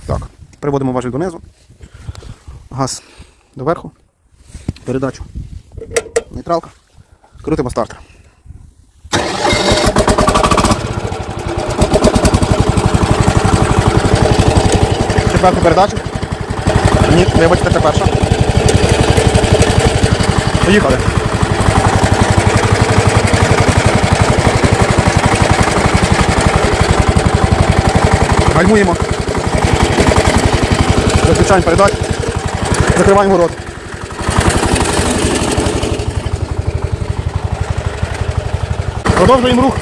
Так, приводимо важіль донизу, газ доверху, передачу, нейтралка, крутимо стартер. Четверту передачу. Ні, вибачте, це перша. Поїхали. Гальмуємо. Виключаємо передачу. Закриваємо рот. Продовжуємо рух.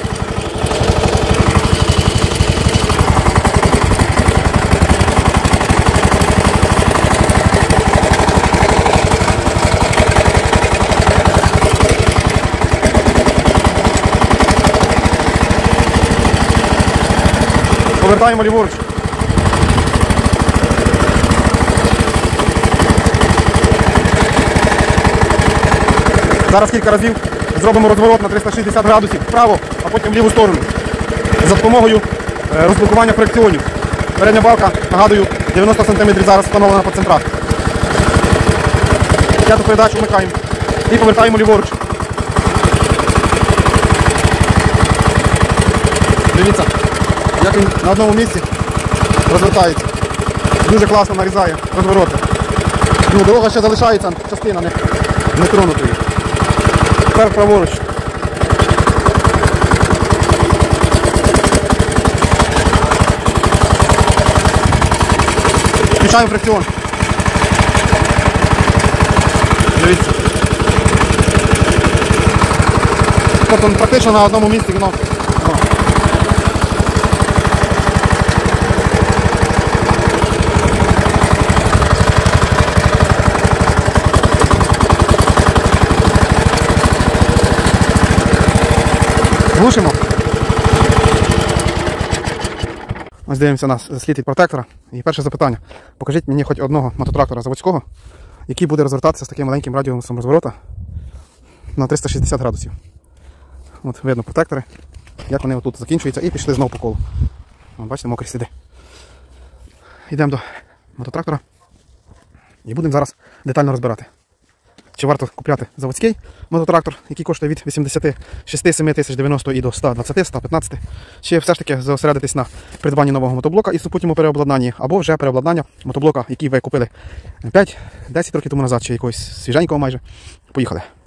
Повертаємо ліворуч. Зараз кілька разів зробимо розворот на 360 градусів вправо, а потім в ліву сторону. За допомогою розблокування фрикціонів. Передня балка, нагадую, 90 см зараз встановлена по центрах. П'яту передачу вмикаємо і повертаємо ліворуч. Дивіться, як він на одному місці розвертається. Дуже класно нарізає розвороти. Ну, дорога ще залишається, частина не тронутої. Тепер праворуч. Включаємо фрикціон. Дивіться. Тобто практично на одному місці воно. Глушимо. Ось дивимося на слід від протектора. І перше запитання. Покажіть мені хоч одного мототрактора заводського, який буде розвертатися з таким маленьким радіусом розворота на 360 градусів. От видно протектори, як вони отут закінчуються і пішли знову по колу. От, бачите, мокрі сліди. Йдемо до мототрактора і будемо зараз детально розбирати. Чи варто купляти заводський мототрактор, який коштує від 86-7 тисяч 90 і до 120-115, чи все ж таки зосередитись на придбанні нового мотоблока і супутньому переобладнанні, або вже переобладнання мотоблока, який ви купили 5-10 років тому назад, чи якогось свіженького майже. Поїхали.